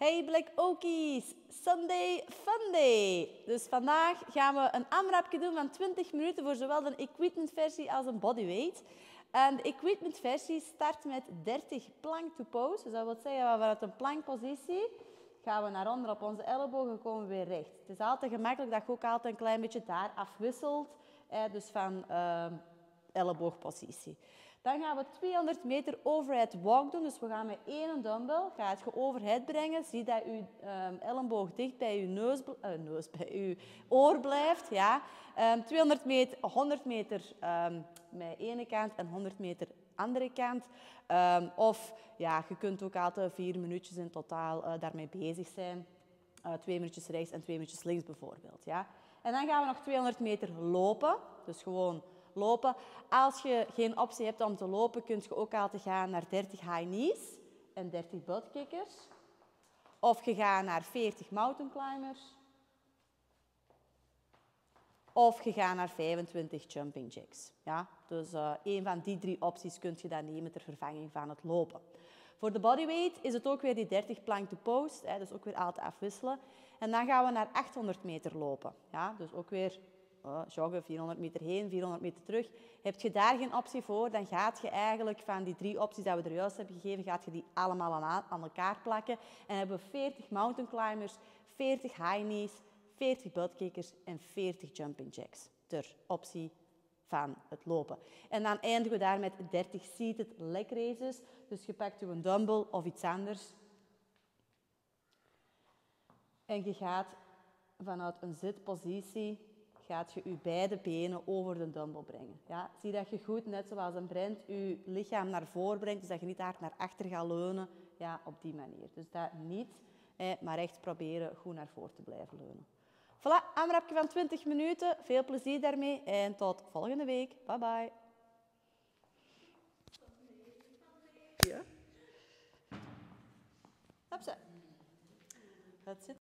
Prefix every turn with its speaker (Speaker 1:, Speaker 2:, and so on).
Speaker 1: Hey Black Okies, Sunday Funday. Dus vandaag gaan we een AMRAPje doen van 20 minuten voor zowel de equipment versie als een bodyweight. En de equipment versie start met 30 plank to pose. Dus dat wil zeggen, vanuit een plankpositie gaan we naar onder op onze ellebogen, komen we weer recht. Het is altijd gemakkelijk dat je ook altijd een klein beetje daar afwisselt. Dus van elleboogpositie. Dan gaan we 200 meter overhead walk doen. Dus we gaan met één dumbbell, gaat je overhead brengen. Zie dat je elleboog dicht bij je bij je oor blijft. Ja. 200 meter, 100 meter met ene kant en 100 meter andere kant. Of ja, je kunt ook altijd 4 minuutjes in totaal daarmee bezig zijn. 2 minuutjes rechts en 2 minuutjes links bijvoorbeeld. Ja. En dan gaan we nog 200 meter lopen. Dus gewoon lopen. Als je geen optie hebt om te lopen, kun je ook altijd gaan naar 30 high knees en 30 butt kickers. Of je gaat naar 40 mountain climbers. Of je gaat naar 25 jumping jacks. Ja? Dus een van die 3 opties kun je dan nemen ter vervanging van het lopen. Voor de bodyweight is het ook weer die 30 plank to post. Dus ook weer altijd afwisselen. En dan gaan we naar 800 meter lopen. Ja? Dus ook weer joggen, 400 meter heen, 400 meter terug. Heb je daar geen optie voor, dan gaat je eigenlijk van die 3 opties die we er juist hebben gegeven, gaat je die allemaal aan elkaar plakken. En hebben we 40 mountain climbers, 40 high knees, 40 butt kickers en 40 jumping jacks ter optie van het lopen. En dan eindigen we daar met 30 seated leg raises. Dus je pakt een dumbbell of iets anders. En je gaat vanuit een zitpositie gaat je je beide benen over de dumbbell brengen. Ja? Zie dat je goed, net zoals een Brent, je lichaam naar voren brengt. Dus dat je niet hard naar achter gaat leunen. Ja, op die manier. Dus dat niet, maar echt proberen goed naar voren te blijven leunen. Voilà, AMRAPje van 20 minuten. Veel plezier daarmee en tot volgende week. Bye bye. Ja. Hopsa. Dat zit.